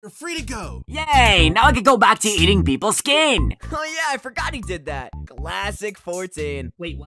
You're free to go. Yay! Now I can go back to eating people's skin. Oh yeah, I forgot he did that. Classic 14. Wait, what?